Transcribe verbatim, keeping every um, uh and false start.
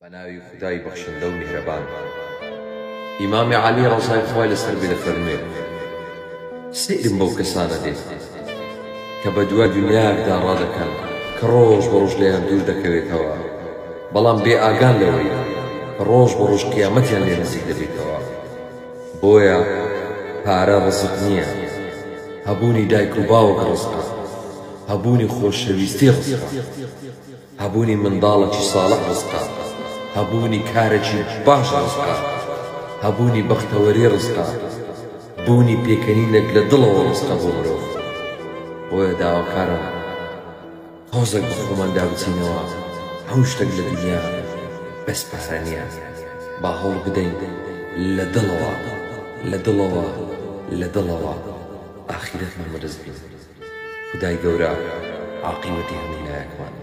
بەناوی خودای بەخشندە و میهرەبان. ئیمامی عەلی ڕەزای خوای لەسەر بێ دەفەرمێ سەیرم بەو کەسانە دێت کە بە دوای دنیاکدا ڕادەکەن کە ڕۆژ بە ڕۆژ لێیان دوور دەکەوێتەوە، بەڵام بێ ئاگان لەوەی کە ڕۆژ بە ڕۆژ قیامەتیان لێ نزیک دەبێتەوە. بۆیە پارە ڕزق نییە، هەبوونی دایک و باوک ڕزقە، هەبوونی خۆشەویستی ڕزقە، هەبوونی منداڵێکی ساڵح ڕزقە، هەبوونی کارێکی باش ڕزقە، هەبوونی بەختەوەری ڕزقە، بوونی پێکەنینێک لە دڵەوە ڕزقە بۆ مرۆڤ. بۆیە داواکارم تۆزێک بە خۆمان دابچینەوە هەموو شتێک لە دنیا بەس پەسە نییە، با هەوڵ بدەین لە دڵەوە لە دڵەوە لە دڵەوە ئاخیرەتمان بەدەست بین. خودای گەورە عاقیبەتی هەموو لایەکمان